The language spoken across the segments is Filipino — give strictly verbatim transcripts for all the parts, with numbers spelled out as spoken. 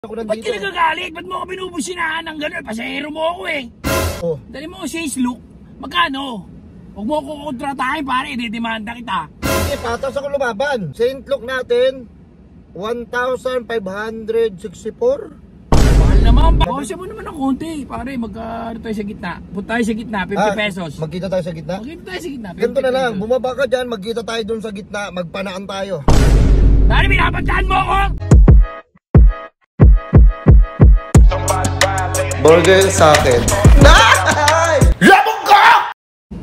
Ako Ba't nandito. ka nagagalit? Ba't mo ako binubusinahan ng gano'n? Pasahero mo ako eh. Oh. Dali mo ako Saints Look. Magkano? Huwag mo ako kontratahin pare, ididemanda kita. Sige, patas ako lumaban. Saint Luke natin, one thousand five hundred sixty-four. Mahal naman. Bawasan mo naman ng konti. Pare, magka ano tayo sa gitna. Punta tayo sa gitna, fifty Ah, pesos. Magkita tayo sa gitna? Magkita tayo sa gitna, fifty Ganito na lang, pesos. bumaba ka dyan, magkita tayo dun sa gitna, magpanaan tayo. Pare, binabantaan mo ako! Burger sa akin. Nay! Labog ka!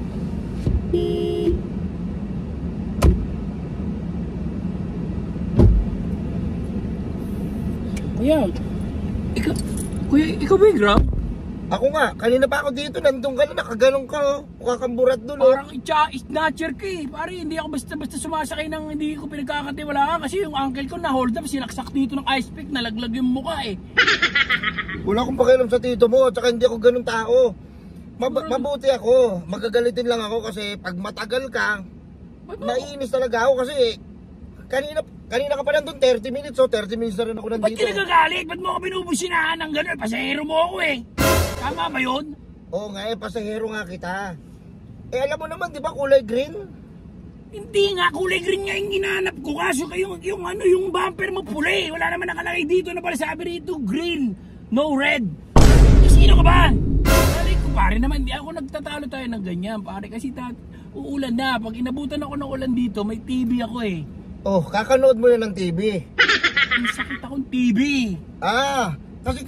Kuya, ikaw, kuya, ikaw ba yung Grab? Ako nga, kanina pa ako dito, nandun ka na, nakaganong ka, oh. Mukha kang burat dun, oh. Parang itcha, snatcher ka eh. Pare, hindi ako basta-basta sumasakay ng hindi ko pinagkakatiwalaan kasi yung uncle ko na hold up, sinaksak dito ng ice pick, nalaglag yung mukha eh. Wala akong pakialam sa tito mo, tsaka hindi ako ganun tao. Mab- mabuti ako, magagalitin lang ako kasi pag matagal ka, maiinis talaga ako kasi kanina kanina ka pa nandun thirty minutes, so thirty minutes na rin ako Ba't nandito. ka nagagalit? Ba't mo ako binubusinahan ng gano'n? Pasahero mo ako eh. Tama ba yun? Oo nga eh, pasahero nga kita. Eh alam mo naman, di ba kulay green? Hindi nga, kulay green nga yung ginanap ko. Kaso yung, yung, ano, yung bumper mo puli. Wala naman nakalagay dito na pala sabi rito, green, no red. Eh, sino ka ba? Pare ko, pare naman, di ako nagtatalo tayo ng ganyan. Pare, kasi tat, uulan na. Pag inabutan ako ng ulan dito, may T V ako eh. Oh, kakanood mo yun ng T V. May sakit akong T V. Ah, kasi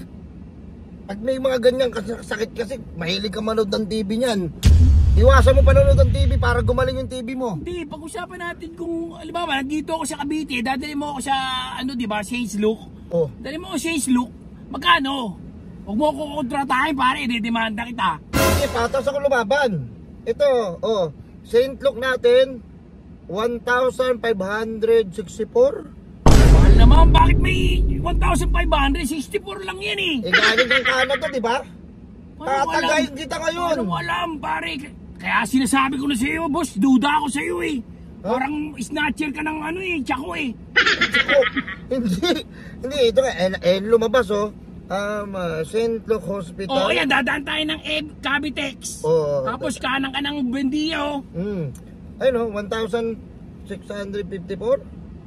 pag may mga ganyan kasi sakit kasi mahilig ka manood ng T V niyan. Iwasan mo panonood ng T V para gumaling yung T V mo. Hindi, pag-usapan natin kung, alam ba, nandito ako sa Cavite, dadali mo ako sa, ano, di ba, Saints Look. Oh, Dali mo ako Saints Look. Magkano? Huwag mo ako kontratahin, pare, ididemanda kita. sige, patas ako lumaban. Ito, oh, Saint Luke natin, one thousand five hundred sixty-four. Mahal naman, bakit may one thousand five hundred sixty-four lang yan eh? Eh, galing ng Canada, di ba? Paano mo alam? Tatagayin kita ngayon. Paano mo alam, pare? Kaya sinasabi ko na sa iyo, boss, duda ako sa iyo eh. Huh? Parang snatcher ka ng ano eh, tsako eh. Oh, hindi, hindi, ito nga, eh, eh lumabas, oh. Um, uh, Saint Luke Hospital. Oo, yan, dadaan tayo ng Eb Cavitex. Oo. Tapos kanan ka ng Buendia. Hmm. Ayun, oh, one thousand six hundred fifty-four.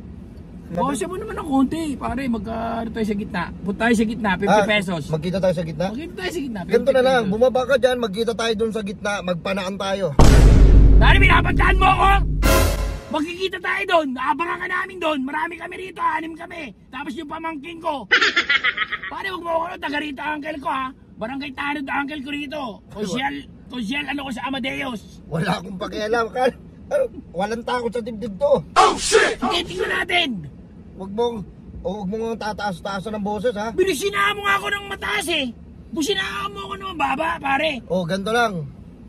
Bawasan mo naman ng konti, pare, magka ano tayo sa gitna. Punta tayo sa gitna, fifty Ah, pesos. Magkita tayo sa gitna? Magkita tayo sa gitna, fifty Ganito na lang, pesos. bumaba ka dyan, magkita tayo dun sa gitna, magpanaan tayo. Pare, binabantaan mo ako! Magkikita tayo doon, naabangan ka namin doon. Marami kami rito, anim kami. Tapos yung pamangking ko. Pare, huwag mo ako, taga rito uncle ko ha. Barangay Tanod uncle ko rito. Konsyal, konsyal ano ko sa Amadeus. Wala akong pakialam, Carl. Ano, walang takot sa dibdib to. Oh shit! Sige, tingnan natin. Huwag mong, o huwag mong tataas-taasan ng boses, ha? Binisinahan mo nga ako ng mataas eh. Businahan mo ako ng baba, pare. O, ganito lang.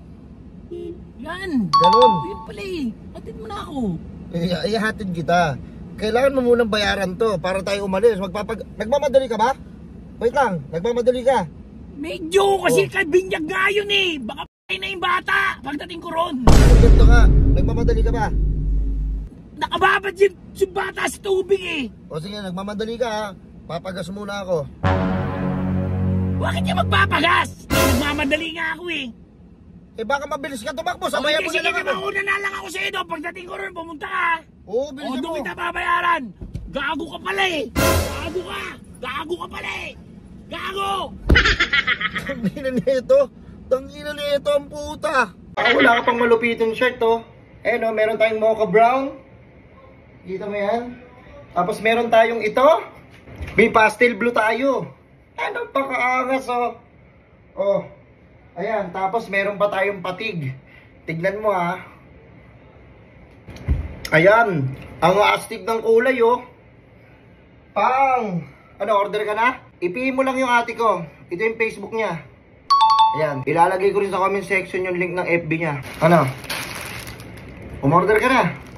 Yan. Ganun. Yun pala eh. Atid mo na ako. I- ihatid kita. Kailangan mo munang bayaran to para tayo umalis. Magpapag... Nagmamadali ka ba? Wait lang, nagmamadali ka. Medyo kasi Oh. kabinyag nga yun eh. Baka p***ay na yung bata pagdating ko ron. O, ganito nga, nagmamadali ka ba? Nakababad yung, yung bata sa tubig eh. O sige, nagmamadali ka, ha? Papagas muna ako. Bakit niya magpapagas? Eh, nagmamadali nga ako eh. Eh baka mabilis ka tumakbo, Okay, sabayan mo sige, na lang sige, ako. mauna na lang ako sa iyo. Pagdating ko ron, pumunta ka. Oo, O, bilisan mo. doon kita babayaran. Gago ka pala eh. Gago ka. Gago ka pala eh. Gago. Tangina nito. Tangina nito ang puta. Ah, wala ka pang malupitin shirt, to. Eh no, meron tayong mocha brown. Kita mo yan? Tapos meron tayong ito. May pastel blue tayo. Ano pa kaangas, oh. Oh. Ayan, tapos meron pa tayong patig. Tignan mo, ha. Ayan. Ang astig ng kulay, oh. Pang. Ano, order ka na? I-P M mo lang yung ate ko. Ito yung Facebook niya. Ayan. Ilalagay ko rin sa comment section yung link ng F B niya. Ano? Umorder ka na?